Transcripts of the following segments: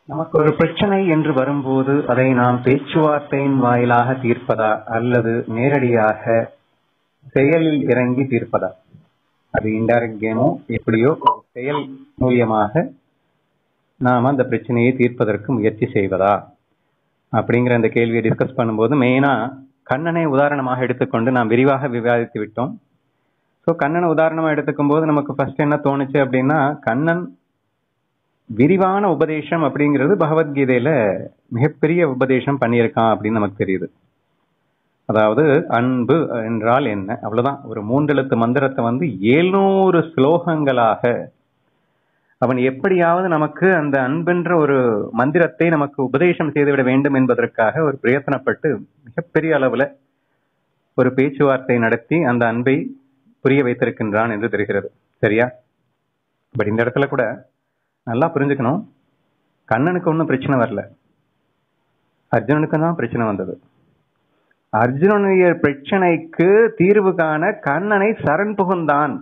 நமக்கு ஒரு பிரச்சனை என்று வரும்போது அதை நாம் பேச்சுவார்த்தையின் வாயிலாக தீர்ப்பதா அல்லது நேரடியாக செயலில் இறங்கி தீர்ப்பதா? அது இன்டைரக்ட் கேமோ எப்படியோ செயல் மூலியமாக நாம அந்த பிரச்சனையை தீர்ப்பதற்கு முயற்சி செய்வதா அப்படிங்கிற அந்த கேள்வியை டிஸ்கஸ் பண்ணும்போது மெயினா கண்ணனை உதாரணமாக எடுத்துக்கொண்டு நாம் விரிவாக விவாதித்து விட்டோம். ஸோ கண்ணனை உதாரணமா எடுத்துக்கும் போது நமக்கு ஃபர்ஸ்ட் என்ன தோணுச்சு அப்படின்னா, கண்ணன் விரிவான உபதேசம் அப்படிங்கிறது பகவத்கீதையில மிகப்பெரிய உபதேசம் பண்ணியிருக்கான் அப்படின்னு நமக்கு தெரியுது. அதாவது அன்பு என்றால் என்ன, அவ்வளவுதான். ஒரு 3 எழுத்து மந்திரத்தை 700 ஸ்லோகங்களாக அவன் எப்படியாவது நமக்கு அந்த அன்பென்ற ஒரு மந்திரத்தை நமக்கு உபதேசம் செய்துவிட வேண்டும் என்பதற்காக ஒரு பிரயத்தனப்பட்டு மிகப்பெரிய அளவுல ஒரு பேச்சுவார்த்தை நடத்தி அந்த அன்பை புரிய வைத்திருக்கின்றான் என்று தெரிகிறது. சரியா? பட் இந்த இடத்துல கூட நல்லா புரிஞ்சுக்கணும், கண்ணனுக்கு ஒன்றும் பிரச்சனை வரல, அர்ஜுனனுக்கு தான் பிரச்சனை வந்தது. அர்ஜுனனுடைய பிரச்சனைக்கு தீர்வு காண கண்ணனை சரண் புகுந்தான்.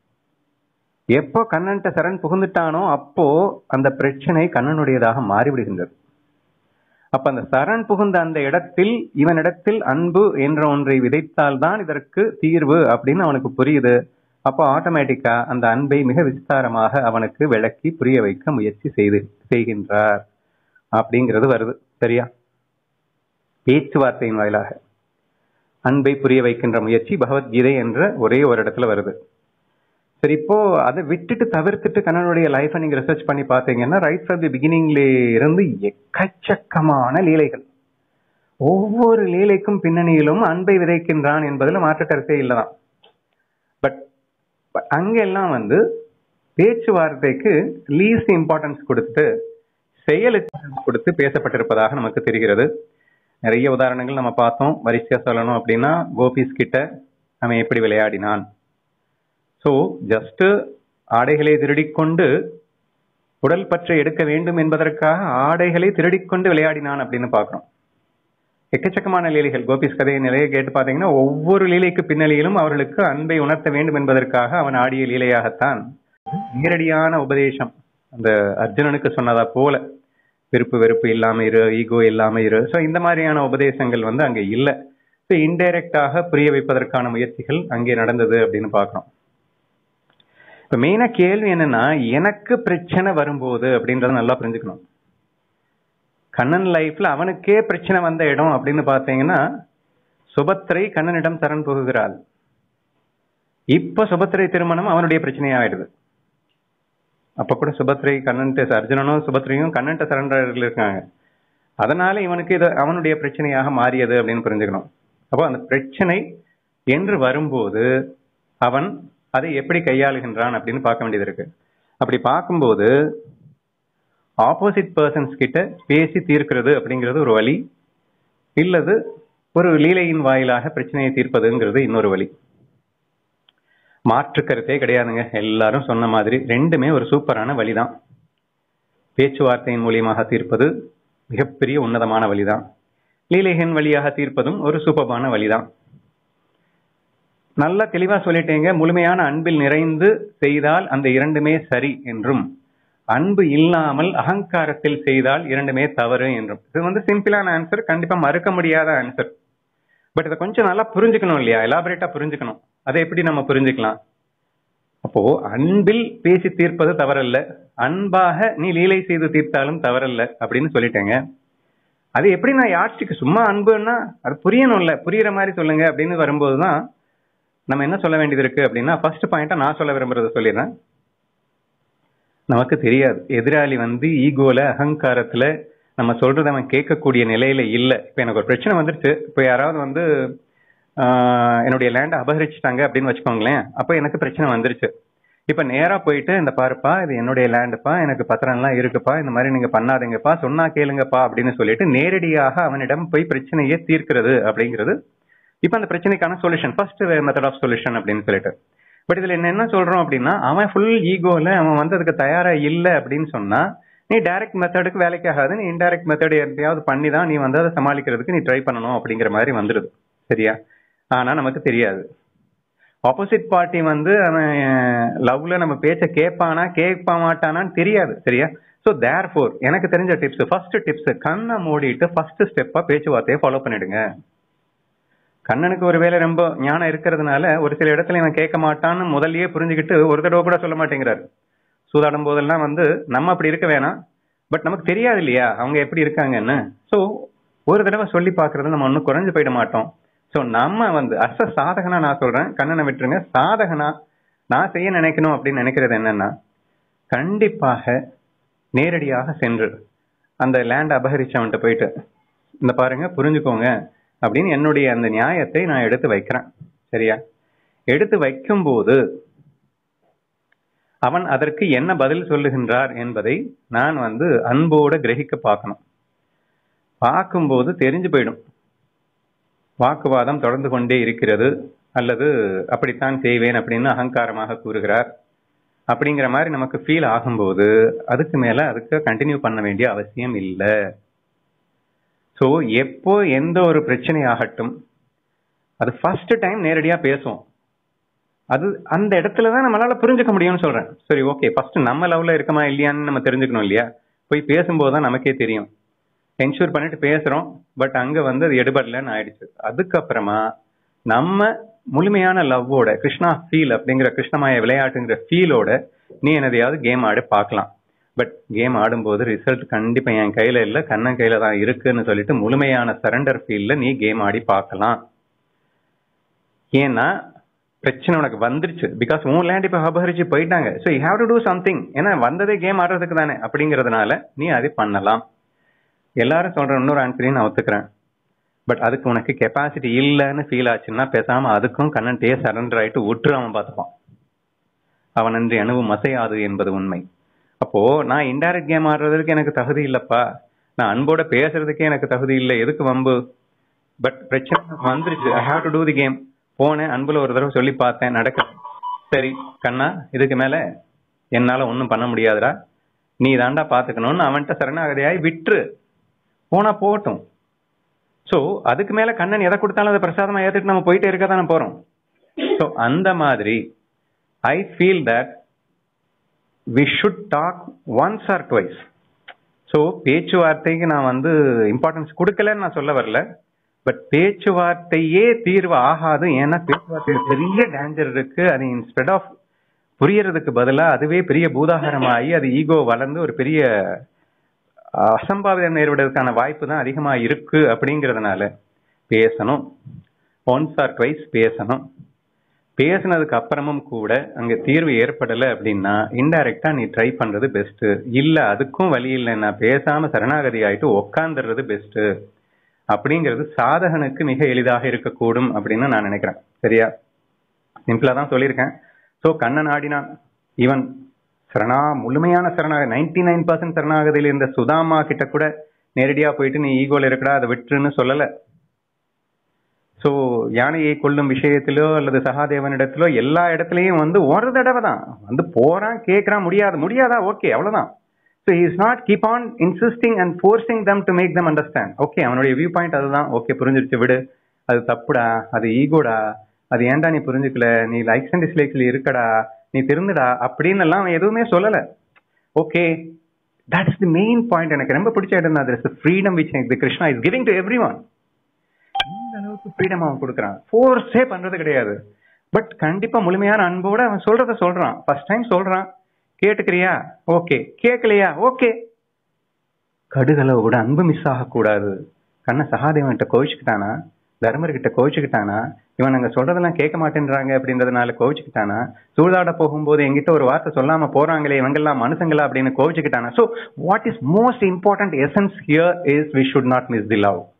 எப்போ கண்ணன்ட்ட சரண் புகுந்துட்டானோ அப்போ அந்த பிரச்சனை கண்ணனுடையதாக மாறிவிடுகின்றது. அப்ப அந்த சரண் புகுந்த அந்த இடத்தில் இவனிடத்தில் அன்பு என்ற ஒன்றை விதைத்தால்தான் இதற்கு தீர்வு அப்படின்னு அவனுக்கு புரியுது. அப்போ ஆட்டோமேட்டிக்கா அந்த அன்பை மிக விஸ்தாரமாக அவனுக்கு விளக்கி புரிய வைக்க முயற்சி செய்கின்றார் அப்படிங்கிறது வருது. சரியா? பேச்சுவார்த்தையின் வாயிலாக அன்பை புரிய வைக்கின்ற முயற்சி பகவத்கீதை என்ற ஒரே ஒரு இடத்துல வருது. சரி, இப்போ அதை விட்டுட்டு தவிர்த்துட்டு கண்ணனுடைய லைஃபை நீங்க ரிசர்ச் பண்ணி பார்த்தீங்கன்னா ரைட் ஃப்ரம் தி பிகினிங்ல இருந்து எக்கச்சக்கமான லீலைகள், ஒவ்வொரு லீலைக்கும் பின்னணியிலும் அன்பை விதைக்கின்றான் என்பதில் மாற்று கருத்தே இல்லதான். பட் அங்கெல்லாம் பேச்சுவார்த்தைக்கு லீஸ்ட் இம்பார்ட்டன்ஸ் கொடுத்து செயலுக்கு கொடுத்து பேசப்பட்டிருப்பதாக நமக்கு தெரிகிறது. நிறைய உதாரணங்கள் நம்ம பார்த்தோம். வரிசையா சொல்லணும் அப்படின்னா, கோபிஸ் கிட்ட அவன் எப்படி விளையாடினான். ஸோ ஜஸ்ட் ஆடைகளை திருடிக்கொண்டு உடல் பற்றை எடுக்க வேண்டும் என்பதற்காக ஆடைகளை திருடிக்கொண்டு விளையாடினான் அப்படின்னு பார்க்கிறோம். எக்கச்சக்கமான லீலைகள் கோபிஸ் கதையை நிறைய கேட்டு பார்த்தீங்கன்னா ஒவ்வொரு லீலைக்கு பின்னணியிலும் அவர்களுக்கு அன்பை உணர்த்த வேண்டும் என்பதற்காக அவன் ஆடிய லீலையாகத்தான். நேரடியான உபதேசம் அந்த அர்ஜுனனுக்கு சொன்னதா போல விருப்பு வெறுப்பு இல்லாம இரு, ஈகோ இல்லாம இரு. ஸோ இந்த மாதிரியான உபதேசங்கள் அங்கே இல்லை. ஸோ இன்டைரக்டாக புரிய வைப்பதற்கான முயற்சிகள் அங்கே நடந்தது அப்படின்னு பார்க்கிறோம். இப்ப மெயினா கேள்வி என்னன்னா, எனக்கு பிரச்சனை வரும்போது அப்படின்றத நல்லா புரிஞ்சுக்கணும். கண்ணன் லைஃப்ல அவனுக்கே பிரச்சனை வந்த இடம் அப்படின்னு பாத்தீங்கன்னா, சுபத்திரை கண்ணனிடம் சரண் புகுகிறாள். இப்ப சுபத்திரை திருமணம் அவனுடைய பிரச்சனையாயிடுது. அப்ப கூட சுபத்திரை கண்ணன்ட்ட, அர்ஜுனனும் சுபத்திரையும் கண்ணன்ட்ட சரண்டர் இருக்காங்க. அதனால இவனுக்கு இது அவனுடைய பிரச்சனையாக மாறியது அப்படின்னு புரிஞ்சுக்கணும். அப்போ அந்த பிரச்சனை என்று வரும்போது அவன் அதை எப்படி கையாளுகின்றான் அப்படின்னு பார்க்க வேண்டியது இருக்கு. அப்படி பார்க்கும்போது ஆப்போசிட் பர்சன்ஸ் கிட்ட பேசி தீர்க்கிறது அப்படிங்கிறது ஒரு வழி, இல்லது ஒரு லீலையின் வாயிலாக பிரச்சனையை தீர்ப்பதுங்கிறது இன்னொரு வழி. மாற்று கருத்தே கிடையாதுங்க. எல்லாரும் சொன்ன மாதிரி ரெண்டுமே ஒரு சூப்பரான வழிதான். பேச்சுவார்த்தையின் மூலியமாக தீர்ப்பது மிகப்பெரிய உன்னதமான வழிதான். லீலைகளின் வழியாக தீர்ப்பதும் ஒரு சூப்பரான வழிதான். நல்லா தெளிவா சொல்லிட்டேங்க. முழுமையான அன்பில் நிறைந்து செய்தால் அந்த இரண்டுமே சரி என்றும், அன்பு இல்லாமல் அகங்காரத்தில் செய்தால் இரண்டுமே தவறு என்றும். இது சிம்பிளான ஆன்சர், கண்டிப்பா மறுக்க முடியாத ஆன்சர். பட் இதை கொஞ்சம் நல்லா புரிஞ்சுக்கணும் இல்லையா? எலாபரேட்டா புரிஞ்சுக்கணும். அதை எப்படி நம்ம புரிஞ்சுக்கலாம்? அப்போ அன்பில் பேசி தீர்ப்பது தவறல்ல, அன்பாக நீ லீலை செய்து தீர்த்தாலும் தவறல்ல அப்படின்னு சொல்லிட்டேங்க. அது எப்படி நான் யாட்சிக்கு சும்மா அன்புன்னா அது புரியணும்ல, புரியுற மாதிரி சொல்லுங்க அப்படின்னு வரும்போதுதான் நம்ம என்ன சொல்ல வேண்டியது இருக்கு அப்படின்னா, ஃபர்ஸ்ட் பாயிண்டா நான் சொல்ல விரும்புறத சொல்லிடுறேன். நமக்கு தெரியாது எதிராளி ஈகோல அகங்காரத்துல நம்ம சொல்றது அவன் கேட்கக்கூடிய நிலையில இல்லை. இப்ப எனக்கு ஒரு பிரச்சனை வந்துருச்சு. இப்ப யாராவது என்னுடைய லேண்டை அபகரிச்சுட்டாங்க அப்படின்னு வச்சுக்கோங்களேன். அப்ப எனக்கு பிரச்சனை வந்துருச்சு. இப்ப நேரா போயிட்டு, இந்த பாருப்பா இது என்னுடைய லேண்டுப்பா, எனக்கு பத்திரம் எல்லாம் இருக்குப்பா, இந்த மாதிரி நீங்க பண்ணாதீங்கப்பா, சொன்னா கேளுங்கப்பா அப்படின்னு சொல்லிட்டு நேரடியாக அவனிடம் போய் பிரச்சனையை தீர்க்கிறது அப்படிங்கிறது இப்ப அந்த பிரச்சனைக்கான solution, first method of solution அப்படின்னு சொல்லிட்டு. பட் இதுல என்ன சொல்றோம் அப்படின்னா, அவன் ஃபுல் ஈகோல அவன் அதுக்கு தயாரா இல்லை அப்படின்னு சொன்னா, நீ டைரக்ட் மெத்தடுக்கு வேலைக்கு ஆகாது, நீ இன்டைரக்ட் மெத்தட் எப்படியாவது பண்ணி தான் நீ அதை சமாளிக்கிறதுக்கு நீ ட்ரை பண்ணணும் அப்படிங்கிற மாதிரி வந்துடுது. சரியா? ஆனா நமக்கு தெரியாது ஆப்போசிட் பார்ட்டி அவன் லவ்ல நம்ம பேச்ச கேட்பானா கேட்க மாட்டானான்னு தெரியாது. சரியா? சோ ஸோ தேர்ஃபோர் எனக்கு தெரிஞ்ச டிப்ஸ், ஃபர்ஸ்ட் டிப்ஸ், கண்ணை மூடிட்டு ஃபர்ஸ்ட் ஸ்டெப்பா பேச்சுவார்த்தையை ஃபாலோ பண்ணிடுங்க. கண்ணனுக்கு ஒருவேளை ரொம்ப ஞானம் இருக்கிறதுனால ஒரு சில இடத்துல இவன் கேட்க மாட்டான்னு முதல்லயே புரிஞ்சுக்கிட்டு ஒரு தடவை கூட சொல்ல மாட்டேங்கிறாரு. சூதாடும் போதெல்லாம் நம்ம அப்படி இருக்க வேணாம், பட் நமக்கு தெரியாது இல்லையா அவங்க எப்படி இருக்காங்கன்னு. ஸோ ஒரு தடவை சொல்லி பார்க்கறது நம்ம ஒன்றும் குறைஞ்சு போயிட மாட்டோம். ஸோ நம்ம அச சாதகனா நான் சொல்றேன், கண்ணனை விட்டுருங்க. சாதகனா நான் செய்ய நினைக்கணும் அப்படின்னு நினைக்கிறது என்னன்னா, கண்டிப்பாக நேரடியாக சென்று அந்த லேண்ட் அபகரிச்சவன்ட்டு போயிட்டு இந்த பாருங்க புரிஞ்சுக்கோங்க அப்படின்னு என்னுடைய அந்த நியாயத்தை நான் எடுத்து வைக்கிறேன். சரியா? எடுத்து வைக்கும் போது அவன் அதற்கு என்ன பதில் சொல்லுகின்றார் என்பதை நான் அன்போட கிரகிக்க பார்க்கணும். பார்க்கும்போது தெரிஞ்சு போயிடும் வாக்குவாதம் தொடர்ந்து கொண்டே இருக்கிறது, அல்லது அப்படித்தான் செய்வேன் அப்படின்னு அகங்காரமாக கூறுகிறார் அப்படிங்கிற மாதிரி நமக்கு ஃபீல் ஆகும்போது அதுக்கு மேல அதுக்கு கண்டினியூ பண்ண வேண்டிய அவசியம் இல்லை. ஸோ எப்போ எந்த ஒரு பிரச்சனை ஆகட்டும், அது ஃபர்ஸ்ட் டைம் நேரடியா பேசுவோம். அது அந்த இடத்துலதான் நம்மளால புரிஞ்சுக்க முடியும்னு சொல்றேன். சரி, ஓகே, ஃபர்ஸ்ட் நம்ம லெவல்ல இருக்கமா இல்லையான்னு நம்ம தெரிஞ்சுக்கணும் இல்லையா? போய் பேசும்போது தான் நமக்கே தெரியும். என்ஷூர் பண்ணிட்டு பேசுறோம், பட் அங்க அது எடுபடலன்னு ஆயிடுச்சு. அதுக்கப்புறமா நம்ம முழுமையான லவ்வோட கிருஷ்ணா ஃபீல் அப்படிங்கிற கிருஷ்ணமாய விளையாட்டுங்கிற ஃபீலோட நீ என்னதையாவது கேம் ஆடி பார்க்கலாம். பட் கேம் ஆடும்போது ரிசல்ட் கண்டிப்பா என் கையில இல்ல, கண்ணன் கையில தான் இருக்குன்னு சொல்லிட்டு முழுமையான சரண்டர் ஃபீல்ல நீ கேம் ஆடி பார்க்கலாம். ஏன்னா பிரச்சனை உனக்கு வந்துருச்சு, பிகாஸ் உன் லேண்ட் இப்ப அபகரிச்சு போயிட்டாங்க. So you have to do something. ஏன்னா வந்ததே கேம் ஆடுறதுக்கு தானே, அப்படிங்கறதுனால நீ அதை பண்ணலாம். எல்லாரும் சொல்ற இன்னொரு ஆன்சரையும் நான் ஒத்துக்கிறேன். பட் அதுக்கு உனக்கு கெப்பாசிட்டி இல்லைன்னு ஃபீல் ஆச்சுன்னா பேசாம அதுக்கும் கண்ணன்ட்டே சரண்டர் ஆயிட்டு விட்டுரு, அவன் பார்த்துப்பான். அவனன்றி அணுவும் அசையாது என்பது உண்மை. அப்போ நான் இன்டைரக்ட் கேம் ஆடுறதுக்கு எனக்கு தகுதி இல்லப்பா, நான் அன்போட பேசுறதுக்கே எனக்கு தகுதி இல்லை, எதுக்கு வம்பு? பட் பிரச்சனை வந்துருச்சு, I have to do the game. போனேன், அன்புல ஒரு தடவை சொல்லி பார்த்தேன், நடக்க. சரி கண்ணா, இதுக்கு மேல என்னால ஒன்றும் பண்ண முடியாதுடா, நீ தாண்டா பாத்துக்கணும்னு அவன்கிட்ட சரணாகதியாய் விட்டுரு, போனா போகட்டும். ஸோ அதுக்கு மேல கண்ணன் எதை கொடுத்தாலும் அதை பிரசாதமா ஏத்துட்டு நம்ம போயிட்டே இருக்க தானே போறோம். ஸோ அந்த மாதிரி I feel that we should talk once or twice. So பேச்சுவார்த்தைக்கு நான் இம்பார்ட்டன்ஸ் கொடுக்கலன்னு நான் சொல்ல வரல, பட் பேச்சுவார்த்தையே தீர்வு ஆகாது. ஏன்னா பேச்சுவார்த்தையில் பெரிய டேஞ்சர் இருக்கு. அது இன்ஸ்டெட் ஆஃப் புரியறதுக்கு பதிலா அதுவே பெரிய பூதாகரமாகி அது ஈகோ வளர்ந்து ஒரு பெரிய அசம்பாவிதம் ஏற்படுவதற்கான வாய்ப்பு தான் அதிகமா இருக்கு. அப்படிங்கறதுனால பேசணும், ஒன்ஸ் ஆர் ட்வைஸ் பேசணும். பேசினதுக்கு அப்புறமும் கூட அங்க தீர்வு ஏற்படலை அப்படின்னா இன்டைரக்டா நீ ட்ரை பண்றது பெஸ்ட். இல்ல அதுக்கும் வழி இல்லைன்னா பேசாம சரணாகதி ஆயிட்டு உக்காந்துடுறது பெஸ்ட். அப்படிங்கிறது சாதகனுக்கு மிக எளிதாக இருக்கக்கூடும் அப்படின்னு நான் நினைக்கிறேன். சரியா? சிம்பிளா தான் சொல்லியிருக்கேன். ஸோ கண்ணன் ஆடினான், இவன் முழுமையான சரணாக 99% சரணாகதியில் இருந்த சுதாமா கிட்ட கூட நேரடியா போயிட்டு நீ ஈகோல இருக்கடா அதை விட்டுருன்னு சொல்லல. சோ யானையை கொள்ளும் விஷயத்திலோ அல்லது சகாதேவனிடத்திலோ எல்லா இடத்துலயும் ஒரு தடவை தான் போறான், கேட்கறான், முடியாதா, ஓகே, அவ்வளவுதான். So he is not keep on insisting and forcing them to make them understand. Okay, அவனுடைய வியூ பாயிண்ட் அதுதான், ஓகே புரிஞ்சிருச்சு, விடு, அது தப்புடா, அது ஈகோடா, அது ஏன்டா நீ புரிஞ்சுக்கல, நீ லைக்ஸ் அண்ட் டிஸ்லைக்ஸ்ல இருக்கடா, நீ திருந்துடா அப்படின்னு எல்லாம் அவன் எதுவுமே சொல்லல. Okay, that is the main point. எனக்கு ரொம்ப பிடிச்ச இடம் தான். there is a freedom which Krishna is giving to everyone. இந்த அளவுக்கு ஃப்ரீடம் அவன் கொடுக்குறான், ஃபோர்ஸே பண்றது கிடையாது. பட் கண்டிப்பா முழுமையான அன்போட அவன் சொல்றத சொல்றான். ஃபர்ஸ்ட் டைம் சொல்றான், கேட்டுக்கிறியா, ஓகே, கேட்கலையா, ஓகே. கடுகளவு கூட அன்பு மிஸ் ஆகக்கூடாது. கண்ண சகாதேவன் கிட்ட கோவிச்சுக்கிட்டானா, தர்மர் கிட்ட கோவிச்சுக்கிட்டானா, இவன் அங்க சொல்றதெல்லாம் கேட்க மாட்டேன்றாங்க அப்படின்றதுனால கோவிச்சுக்கிட்டானா, சூதாட போகும்போது எங்கிட்ட ஒரு வார்த்தை சொல்லாம போறாங்களே இவங்கெல்லாம் மனுஷங்களா அப்படின்னு கோவிச்சுக்கிட்டானா. So what is most important essence here is we should not miss the love.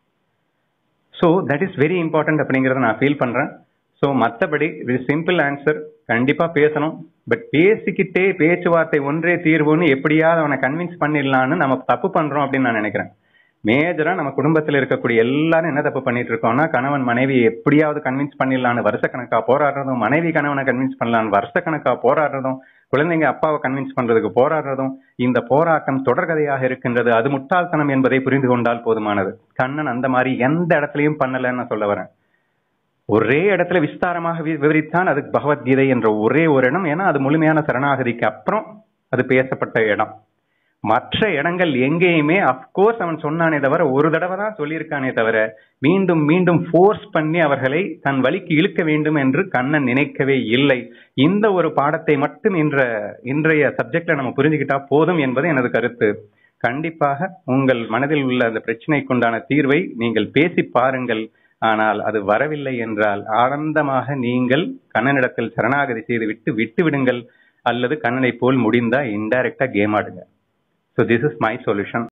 So that is very important அப்படிங்கறத நான் ஃபீல் பண்றேன். ஸோ மற்றபடி சிம்பிள் ஆன்சர், கண்டிப்பா பேசணும். பட் பேசிக்கிட்டே பேச்சுவார்த்தை ஒன்றே தீர்வுன்னு எப்படியாவது அவனை கன்வின்ஸ் பண்ணிடலான்னு நம்ம தப்பு பண்றோம் அப்படின்னு நான் நினைக்கிறேன். மேஜரா நம்ம குடும்பத்தில் இருக்கக்கூடிய எல்லாரும் என்ன தப்பு பண்ணிட்டு இருக்கோம்னா, கணவன் மனைவி எப்படியாவது கன்வின்ஸ் பண்ணிடலான்னு வருஷக்கணக்கா போராடுறதும், மனைவி கணவனை கன்வின்ஸ் பண்ணலான்னு வருஷக்கணக்கா போராடுறதும், குழந்தைங்க அப்பாவை கன்வின்ஸ் பண்றதுக்கு போராடுறதும், இந்த போராட்டம் தொடர்கதையாக இருக்கின்றது. அது முட்டாள்தனம் என்பதை புரிந்து கொண்டால் போதுமானது. கண்ணன் அந்த மாதிரி எந்த இடத்துலயும் பண்ணலன்னு நான் சொல்ல வரேன். ஒரே இடத்துல விஸ்தாரமாக விவரித்தான், அதுக்கு பகவத்கீதை என்ற ஒரே ஒரு இடம். ஏன்னா அது முழுமையான சரணாகதிக்கு அப்புறம் அது பேசப்பட்ட இடம். மற்ற இடங்கள் எங்கேயுமே அப்கோர்ஸ் அவன் சொன்னானே தவிர ஒரு தடவை தான் சொல்லியிருக்கானே தவிர மீண்டும் மீண்டும் ஃபோர்ஸ் பண்ணி அவர்களை தன் வழிக்கு இழுக்க வேண்டும் என்று கண்ணன் நினைக்கவே இல்லை. இந்த ஒரு பாடத்தை மட்டும் இன்றைய சப்ஜெக்ட்ல நம்ம புரிஞ்சுக்கிட்டா போதும் என்பது எனது கருத்து. கண்டிப்பாக உங்கள் மனதில் உள்ள அந்த பிரச்சனைக்குண்டான தீர்வை நீங்கள் பேசி பாருங்கள். ஆனால் அது வரவில்லை என்றால் ஆனந்தமாக நீங்கள் கண்ணனிடத்தில் சரணாகதி செய்து விட்டு விடுங்கள். அல்லது கண்ணனை போல் முடிந்தா இன்டைரக்டா கேம் ஆடுங்க. So this is my solution.